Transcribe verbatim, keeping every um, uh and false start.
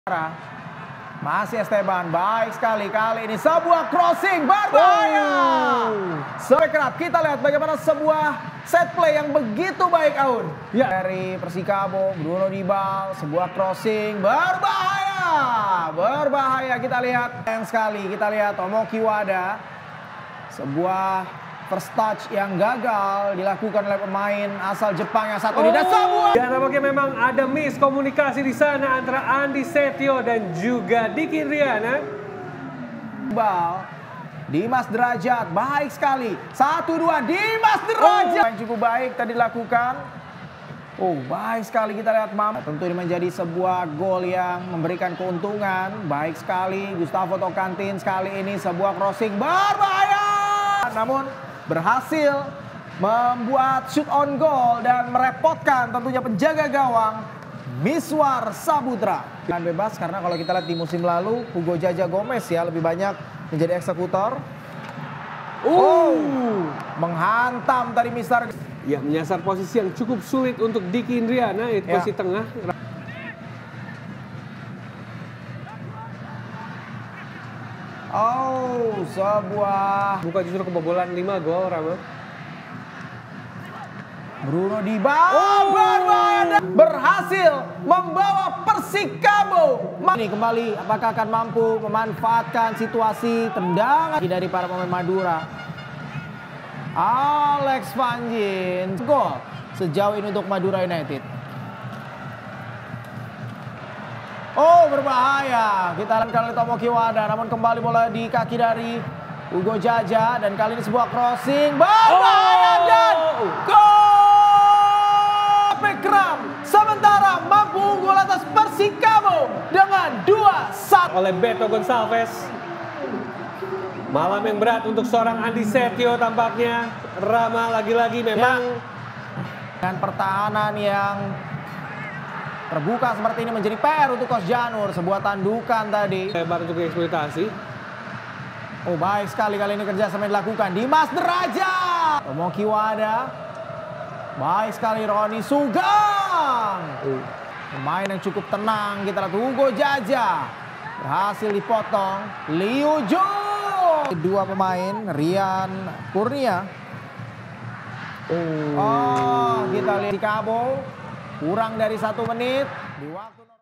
Masih Esteban, baik sekali kali ini sebuah crossing berbahaya. Oh. Sampai kerap kita lihat bagaimana sebuah set play yang begitu baik, Aun. Ya. Dari Persikabo, Bruno Dibal, sebuah crossing berbahaya. Berbahaya kita lihat yang sekali, kita lihat Tomoki Wada. Sebuah first touch yang gagal dilakukan oleh pemain asal Jepang yang satu ini. Dan sebuah. Dan nampaknya memang ada miskomunikasi di sana antara Andi Setio dan juga Diki Indriana. Bal, Dimas Derajat, baik sekali. Satu dua, Dimas Derajat. Oh. Yang cukup baik tadi dilakukan. Oh, baik sekali kita lihat Mam. Tentu ini menjadi sebuah gol yang memberikan keuntungan. Baik sekali Gustavo Tokantin sekali ini sebuah crossing berbahaya. Namun berhasil membuat shoot on goal dan merepotkan tentunya penjaga gawang Miswar Saputra. Dengan bebas karena kalau kita lihat di musim lalu Hugo Jaja Gomez ya lebih banyak menjadi eksekutor. Oh, menghantam tadi Mister. Ya, menyasar posisi yang cukup sulit untuk Diki Indriana, itu ya. Posisi tengah. Oh, sebuah bukan justru kebobolan lima gol, Rama. Bruno Dibal oh, berbahaya, berhasil membawa Persikabo. Ini kembali apakah akan mampu memanfaatkan situasi tendangan dari para pemain Madura. Alex Vanjin gol sejauh ini untuk Madura United. Oh, berbahaya. Kita lihat kali Tomoki Wada, namun kembali bola di kaki dari Hugo Jaja dan kali ini sebuah crossing berbahaya oh. Dan gol Pekram sementara mampu unggul atas Persikabo dengan dua satu oleh Beto Gonçalves. Malam yang berat untuk seorang Andi Setio tampaknya. Rama lagi-lagi memang ya. Dengan pertahanan yang terbuka seperti ini menjadi P R untuk Coach Janur. Sebuah tandukan tadi. Lebar untuk eksploitasi. Oh, baik sekali kali ini kerjasama yang dilakukan. Dimas Derajat. Tomoki Wada. Baik sekali Roni Sugeng. Oh. Pemain yang cukup tenang. Kita lihat Hugo Jaja. Berhasil dipotong. Liu Jun. Dua pemain. Rian Kurnia. Oh, oh kita lihat Persikabo. Kurang dari satu menit di waktu